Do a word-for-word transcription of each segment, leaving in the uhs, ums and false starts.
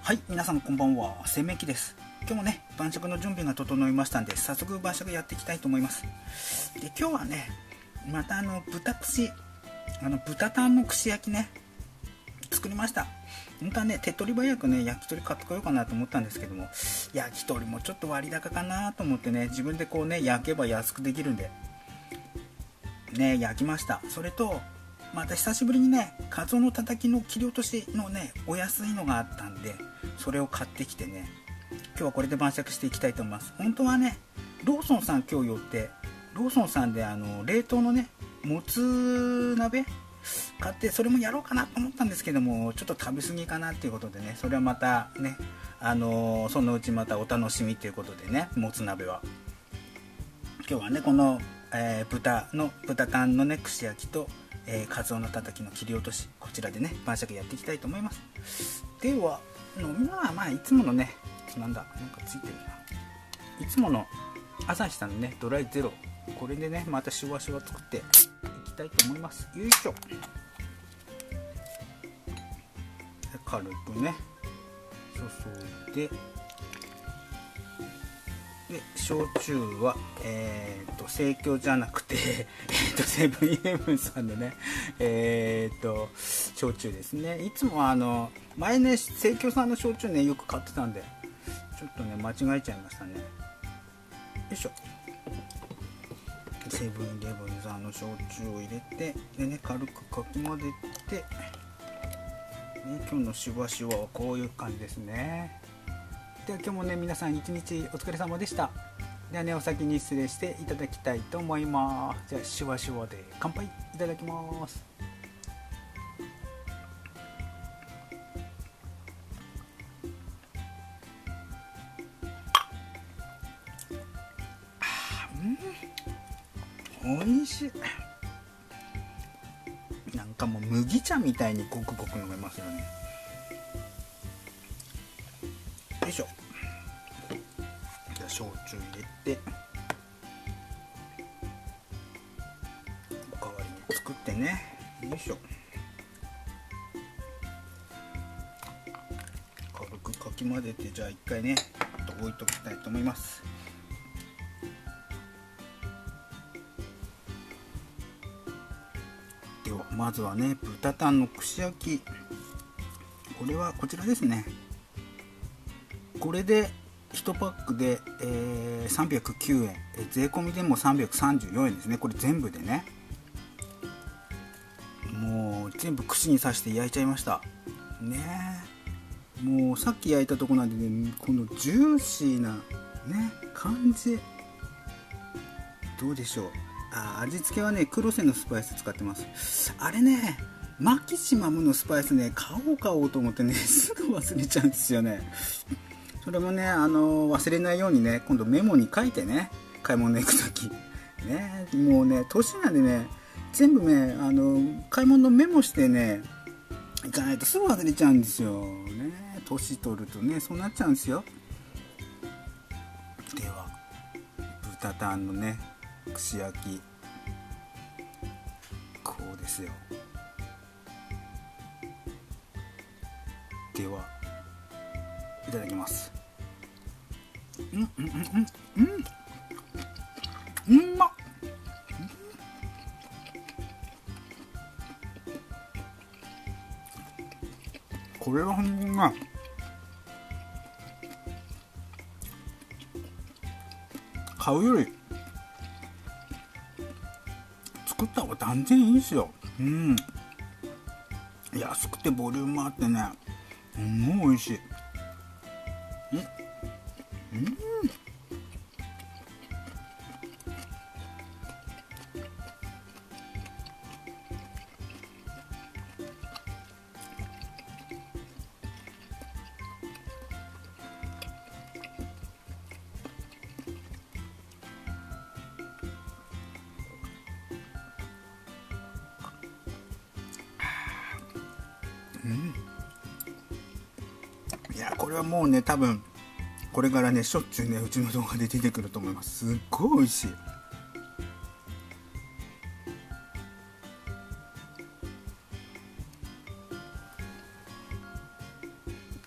はい、皆さんこんばんは、洗面器です。今日もね、晩酌の準備が整いましたんで、早速晩酌やっていきたいと思います。で、今日はね、またあの豚串、あの豚タンの串焼きね、作りました。本当はね、手っ取り早くね、焼き鳥買ってこようかなと思ったんですけども、焼き鳥もちょっと割高かなと思ってね、自分でこうね、焼けば安くできるんで、ね、焼きました。それと、また久しぶりにね、カツオのたたきの切り落としのね、お安いのがあったんで、それを買ってきてね、今日はこれで晩酌していきたいと思います。本当はね、ローソンさん今日寄って、ローソンさんであの冷凍のね、もつ鍋買って、それもやろうかなと思ったんですけども、ちょっと食べ過ぎかなっていうことでね、それはまたね、あのー、そのうちまたお楽しみということでね、もつ鍋は。今日はね、この、えー、豚の、豚タンのね、串焼きと、えー、カツオのたたきの切り落とし、こちらでね、晩酌やっていきたいと思います。では、飲み物はまあ、いつものね、なんだ、なんかついてるな。いつもの、朝日さんのね、ドライゼロ。これでね、またシュワシュワ作っていきたいと思います。よいしょ。軽くね、注いで、で焼酎は、えー、と生協じゃなくて、えー、とセブンイレブンさんのね、えー、と焼酎ですね。いつもはあの前ね、生協さんの焼酎ね、よく買ってたんで、ちょっとね、間違えちゃいましたね。よいしょ。セブンイレブンさんの焼酎を入れて、でね、軽くかき混ぜて、ね、今日のシュワシュワはこういう感じですね。では今日もね、皆さん一日お疲れ様でした。ではね、お先に失礼していただきたいと思います。じゃあシュワシュワで乾杯いただきます。あー、うん、おいしい。なんかもう麦茶みたいにゴクゴク飲めますよね。よいしょ。じゃあ焼酎入れて、お代わりに作ってね。よいしょ。軽くかき混ぜて、じゃあ一回ね、置いときたいと思います。ではまずはね、豚タンの串焼き、これはこちらですね。これでいちパックで、えー、さんびゃくきゅうえん、税込みでもさんびゃくさんじゅうよんえんですね。これ全部でね、もう全部串に刺して焼いちゃいましたね。もうさっき焼いたとこなんでね、このジューシーなね感じ、どうでしょう。あ、味付けはね、黒瀬のスパイス使ってます。あれね、マキシマムのスパイスね、買おう買おうと思ってね、すぐ忘れちゃうんですよね。それもね、あの忘れないようにね、今度メモに書いてね、買い物行くときね、もうね、年なんでね、全部ね、あの買い物メモしてね、行かないとすぐ忘れちゃうんですよね。年取るとね、そうなっちゃうんですよ。では、豚タンのね、串焼き、こうですよ。では、いただきます。うんうんうんうんうん、うんまっ。これはほんま買うより作った方が断然いいですよ。うん、安くてボリュームあってね、もう美味しい。うん、うんうん、いや、これはもうね、多分これからね、しょっちゅうね、うちの動画で出てくると思います。すっごい美味しい。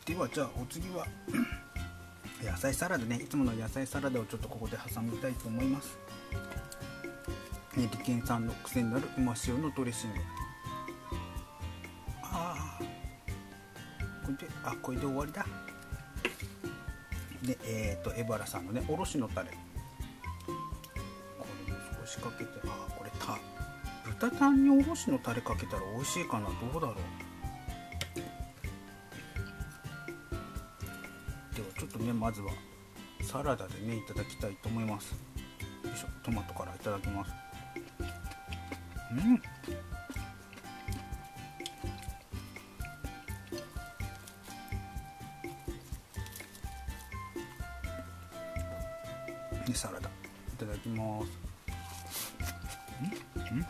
ではじゃあお次は野菜サラダね。いつもの野菜サラダをちょっとここで挟みたいと思います。利権さんの癖になるうま塩のドレッシング。ああこれであこれで終わりだ。でえっ、ー、とエバラさんのねおろしのタレ、これも少しかけて、あこれた豚タンにおろしのタレかけたら美味しいかな。どうだろう。ではちょっとねまずはサラダでねいただきたいと思います。よいしょ、トマトからいただきます。うんでサラダいただきます。うんうんうん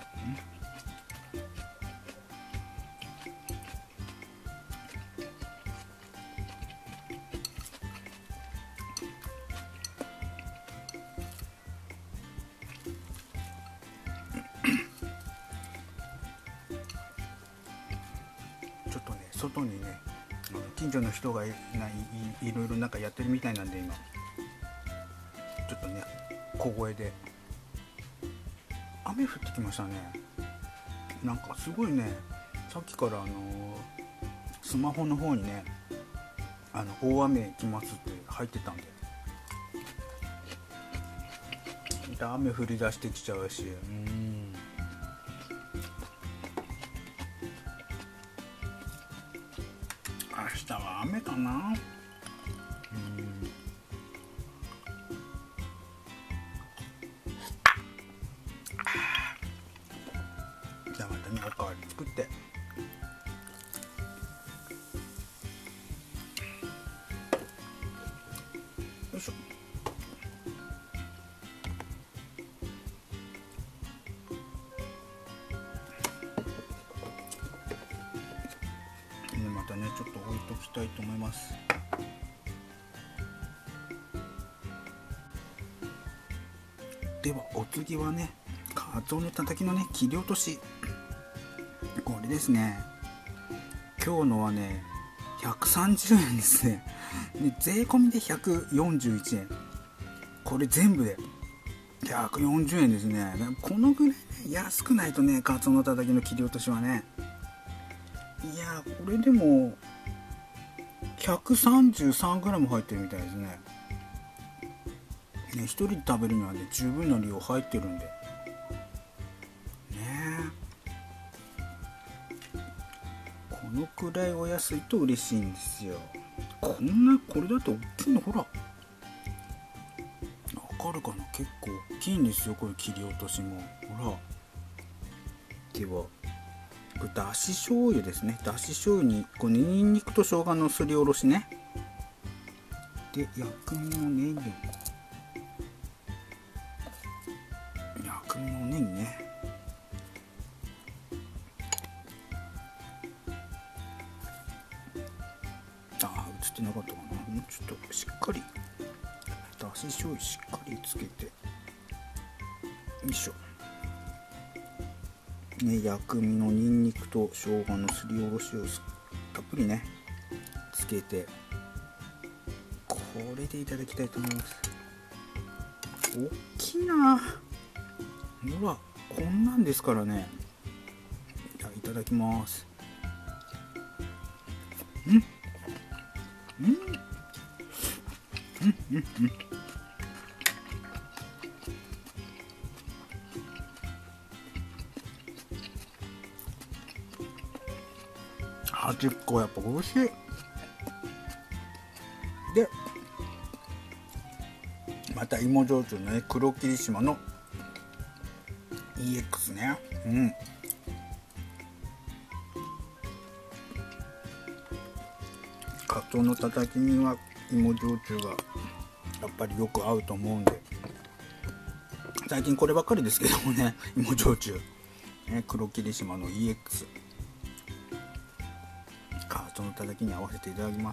ちょっとね外にね近所の人がいないいろいろなんかやってるみたいなんで今ちょっとね小声で雨降ってきましたね。なんかすごいねさっきからあのー、スマホの方にねあの大雨来ますって入ってたんで、雨降り出してきちゃうし、うん明日は雨かな。うんじゃあまたねおかわり作ってよいしょ。またねちょっと置いときたいと思います。ではお次はねカツオのたたきのね切り落とし、これですね。今日のはねひゃくさんじゅうえんですね。で税込みでひゃくよんじゅういちえん、これ全部でひゃくよんじゅうえんですね。このぐらい、ね、安くないとねカツオのたたきの切り落としはね。いやこれでも ひゃくさんじゅうさんグラム 入ってるみたいですね。ねひとりで食べるにはね十分な量入ってるんでね。このくらいお安いと嬉しいんですよ。こんなこれだって大きいのほらわかるかな。結構大きいんですよこれ切り落としもほら。ではこれだし醤油ですね。だし醤油にこれにんにくと生姜のすりおろしね。で薬味のネギ、薬味のネギね。ああ映ってなかったかな。もうちょっとしっかりだし醤油しっかりつけてよいしょね。薬味のにんにくと生姜のすりおろしをたっぷりねつけて、これでいただきたいと思います。おっきいなほら、こんなんですからね。じゃあいただきます。うんうんうんうんうん端っこやっぱ美味しい。でまた芋焼酎のね黒霧島の イーエックス ね。うんカツオのたたきには芋焼酎がやっぱりよく合うと思うんで、最近こればっかりですけどもね芋焼酎、ね、黒霧島の イーエックス カツオのたたきに合わせていただきます。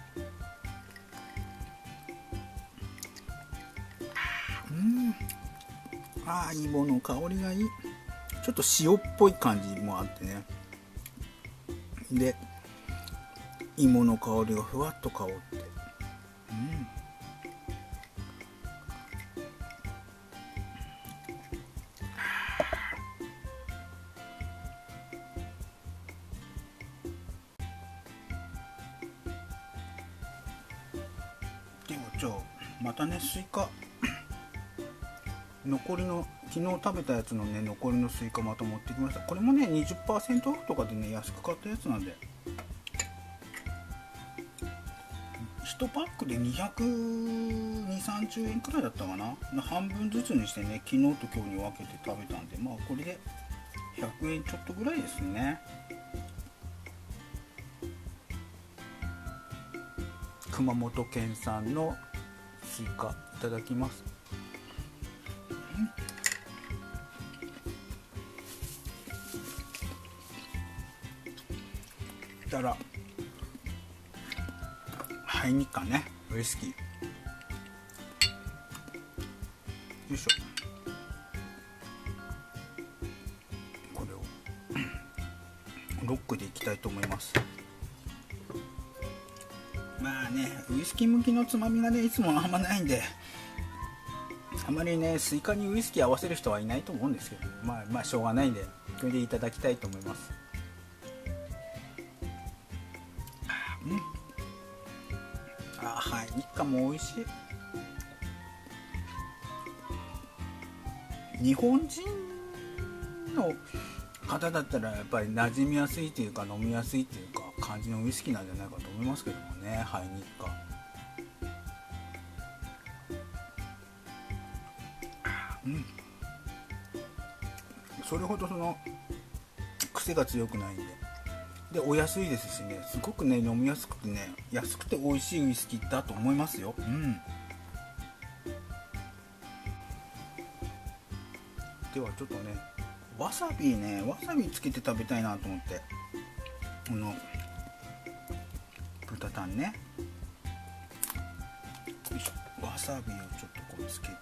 うんあー芋の香りがいい。ちょっと塩っぽい感じもあってね。で芋の香りがふわっと香って、うんでもじゃあまたね、スイカ残りの昨日食べたやつのね残りのスイカまた持ってきました。これもね にじゅっパーセント オフとかでね安く買ったやつなんで、いちパックでにひゃくにじゅう、さんじゅうえんくらいだったかな。半分ずつにしてね昨日と今日に分けて食べたんで、まあこれでひゃくえんちょっとぐらいですね。熊本県産のスイカいただきます。たらハイニッカね、ウイスキーよいしょ。これをロックでいきたいと思います。まあね、ウイスキー向きのつまみがねいつもあんまないんで、あまりねスイカにウイスキー合わせる人はいないと思うんですけど、まあまあしょうがないんでこれでいただきたいと思います。うん、あ、はい、日課も美味しい。日本人の方だったらやっぱり馴染みやすいというか飲みやすいというか感じのウイスキーなんじゃないかと思いますけどもね、ハイニッカ。うん、それほどその癖が強くないんで、でお安いですしね、すごくね飲みやすくてね安くて美味しいウイスキーだと思いますよ。うん、ではちょっとねわさびねわさびつけて食べたいなと思って、この豚タンね、よいしょ、わさびをちょっとこうつけて、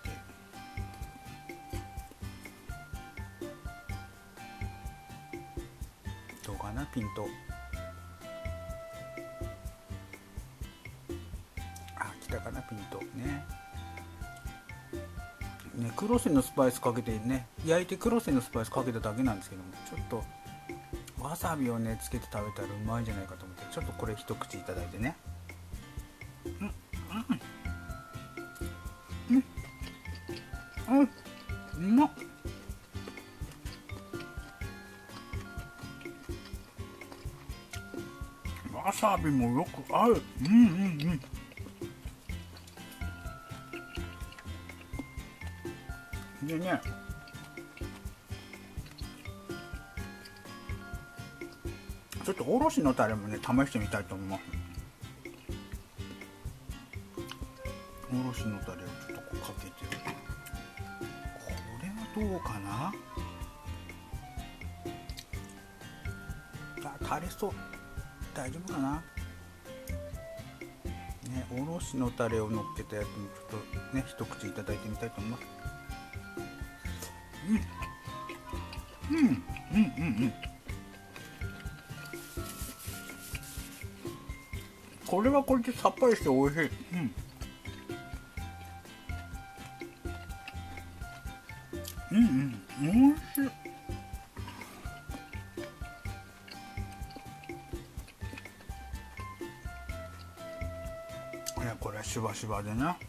どうかなピント、あ、来たかなピントね。ね、クロセのスパイスかけてね、焼いてクロセのスパイスかけただけなんですけども、ちょっとわさびをねつけて食べたらうまいんじゃないかと思って、ちょっとこれ一口いただいてね。うんうんうんうん、うまっ。わさびもよく合う。うんうんうん。でね、ちょっとおろしのタレもね試してみたいと思います。おろしのタレをちょっとこうかけて、これはどうかな。あ、垂れそう。大丈夫かな。ね、おろしのタレをのっけたやつもちょっとね一口いただいてみたいと思います。うんうんうんうんうん。これはこれでさっぱりして美味しい。うん。うんうん、美味しい。いや、これはしばしばでな。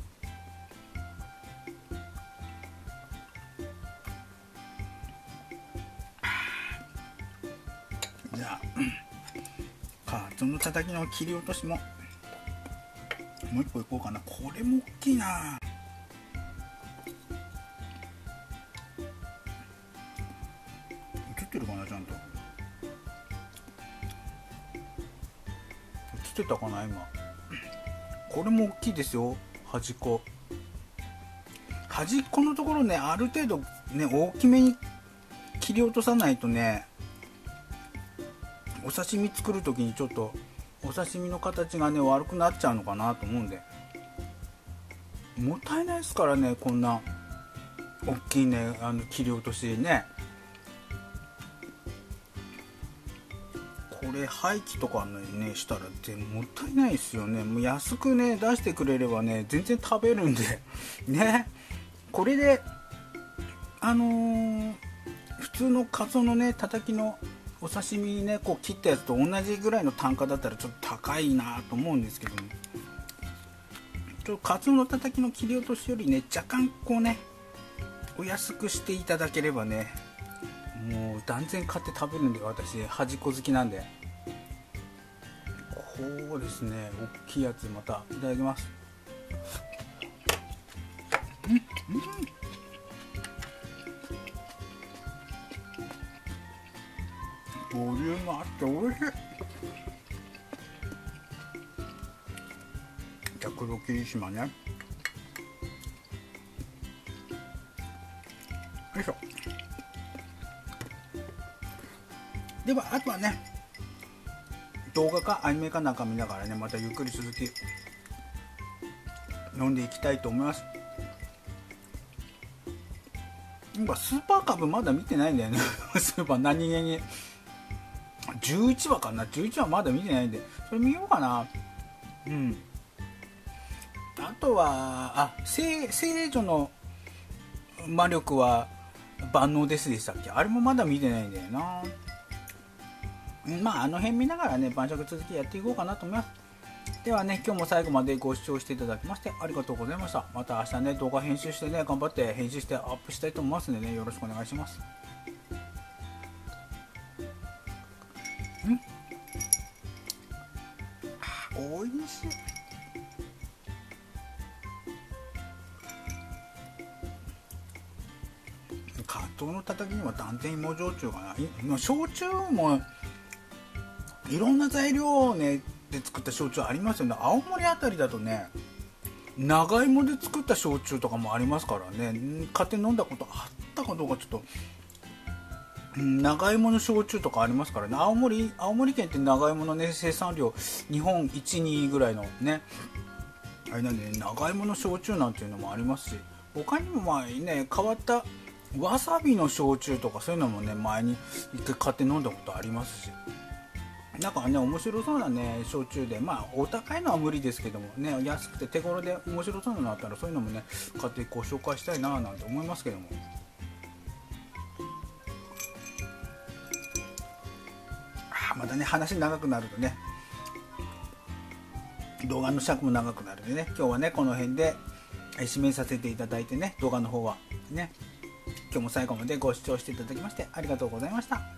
じゃあカツオのたたきの切り落としももう一個いこうかな。これも大きいな。映ってるかな、ちゃんと映ってたかな今。これも大きいですよ。端っこ端っこのところね、ある程度ね大きめに切り落とさないとね、お刺身作る時にちょっとお刺身の形がね悪くなっちゃうのかなと思うんで、もったいないですからね、こんな大きいねあの切り落としね。これ廃棄とかねしたらもったいないですよね。もう安くね出してくれればね全然食べるんでね。これであのー、普通のカツオのねたたきのお刺身ねこう切ったやつと同じぐらいの単価だったらちょっと高いなと思うんですけども、ちょっとカツオのたたきの切り落としよりね若干こうねお安くしていただければね、もう断然買って食べるんで、私端っこ好きなんで。こうですね、大きいやつまたいただきます。うんうんボリュームあっておいしい。じゃあ黒霧島ね、よいしょ。ではあとはね動画かアニメかなんか見ながらねまたゆっくり続き飲んでいきたいと思います。なんかスーパーカブまだ見てないんだよねスーパー何気にじゅういちわかな、じゅういちわまだ見てないんでそれ見ようかな。うん。あとはあ聖聖女の魔力は万能ですでしたっけ、あれもまだ見てないんだよな。まああの辺見ながらね晩酌続きやっていこうかなと思います。ではね今日も最後までご視聴していただきましてありがとうございました。また明日ね動画編集してね頑張って編集してアップしたいと思いますのでねよろしくお願いします。んおいしい。カツオのたたきには断然芋焼酎かな。焼酎もいろんな材料、ね、で作った焼酎ありますよね。青森あたりだとね長芋で作った焼酎とかもありますからね、買って飲んだことあったかどうかちょっと、うん、長芋の焼酎とかありますからね。青森青森県って長芋の、ね、生産量日本いち、にいぐらいのねあれなんで、ね、長芋の焼酎なんていうのもありますし、他にもまあね変わったわさびの焼酎とかそういうのもね前に一回買って飲んだことありますし、なんかね面白そうなね焼酎で、まあお高いのは無理ですけどもね安くて手頃で面白そうなのあったらそういうのもね買ってご紹介したいななんて思いますけども、あまたね話長くなるとね動画の尺も長くなるんでね今日はねこの辺で締めさせていただいてね動画の方はね今日も最後までご視聴していただきましてありがとうございました。